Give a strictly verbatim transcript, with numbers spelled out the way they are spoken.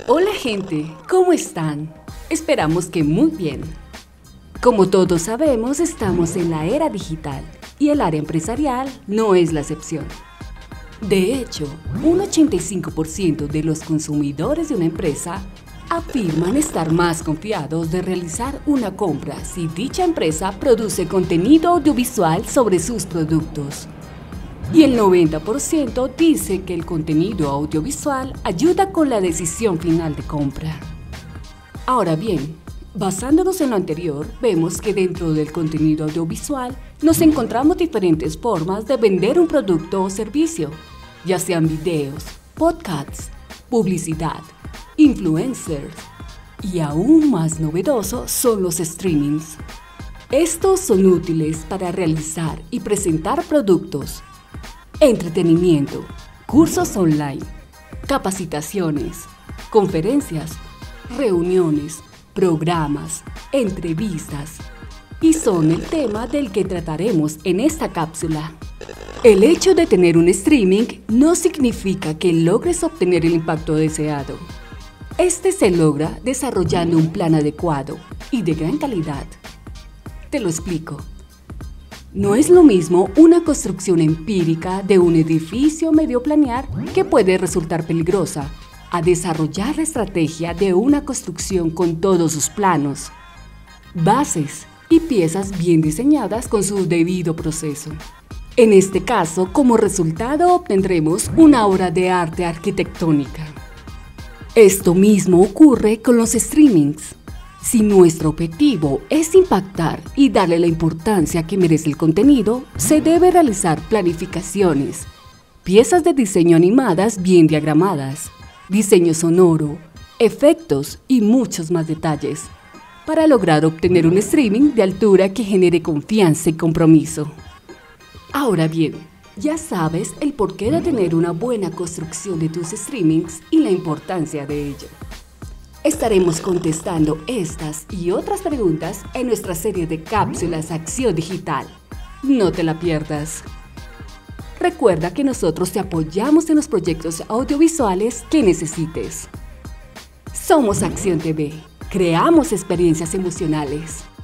Hola gente, ¿cómo están? Esperamos que muy bien. Como todos sabemos, estamos en la era digital y el área empresarial no es la excepción. De hecho, un ochenta y cinco por ciento de los consumidores de una empresa afirman estar más confiados de realizar una compra si dicha empresa produce contenido audiovisual sobre sus productos. Y el noventa por ciento dice que el contenido audiovisual ayuda con la decisión final de compra. Ahora bien, basándonos en lo anterior, vemos que dentro del contenido audiovisual nos encontramos diferentes formas de vender un producto o servicio, ya sean videos, podcasts, publicidad, influencers y aún más novedoso son los streamings. Estos son útiles para realizar y presentar productos, entretenimiento, cursos online, capacitaciones, conferencias, reuniones, programas, entrevistas, y son el tema del que trataremos en esta cápsula. El hecho de tener un streaming no significa que logres obtener el impacto deseado. Este se logra desarrollando un plan adecuado y de gran calidad. Te lo explico. No es lo mismo una construcción empírica de un edificio medio planear que puede resultar peligrosa, a desarrollar la estrategia de una construcción con todos sus planos, bases y piezas bien diseñadas con su debido proceso. En este caso, como resultado obtendremos una obra de arte arquitectónica. Esto mismo ocurre con los streamings. Si nuestro objetivo es impactar y darle la importancia que merece el contenido, se debe realizar planificaciones, piezas de diseño animadas bien diagramadas, diseño sonoro, efectos y muchos más detalles, para lograr obtener un streaming de altura que genere confianza y compromiso. Ahora bien, ya sabes el porqué de tener una buena construcción de tus streamings y la importancia de ello. Estaremos contestando estas y otras preguntas en nuestra serie de cápsulas Acción Digital. No te la pierdas. Recuerda que nosotros te apoyamos en los proyectos audiovisuales que necesites. Somos Acción T V. Creamos experiencias emocionales.